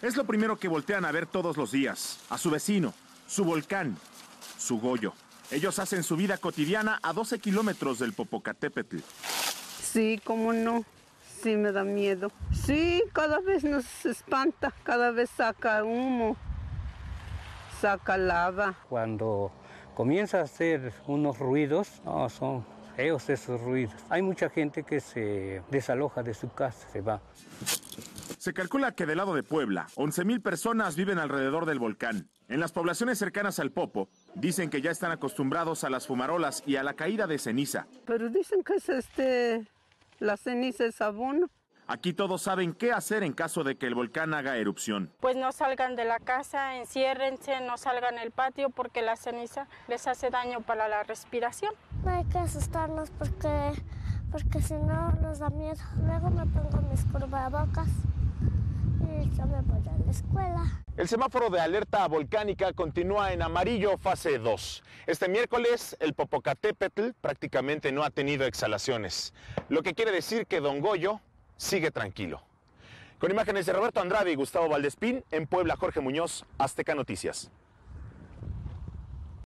Es lo primero que voltean a ver todos los días, a su vecino, su volcán, su Goyo. Ellos hacen su vida cotidiana a 12 kilómetros del Popocatépetl. Sí, cómo no, sí me da miedo. Sí, cada vez nos espanta, cada vez saca humo, saca lava. Cuando comienza a hacer unos ruidos, no, son feos esos ruidos. Hay mucha gente que se desaloja de su casa, se va. Se calcula que del lado de Puebla, 11,000 personas viven alrededor del volcán. En las poblaciones cercanas al Popo, dicen que ya están acostumbrados a las fumarolas y a la caída de ceniza. Pero dicen que es la ceniza es abono. Aquí todos saben qué hacer en caso de que el volcán haga erupción. Pues no salgan de la casa, enciérrense, no salgan al patio porque la ceniza les hace daño para la respiración. No hay que asustarnos porque si no nos da miedo. Luego me pongo mis cubrebocas y yo me voy a la escuela. El semáforo de alerta volcánica continúa en amarillo fase 2. Este miércoles el Popocatépetl prácticamente no ha tenido exhalaciones, lo que quiere decir que Don Goyo sigue tranquilo. Con imágenes de Roberto Andrade y Gustavo Valdespín, en Puebla, Jorge Muñoz, Azteca Noticias.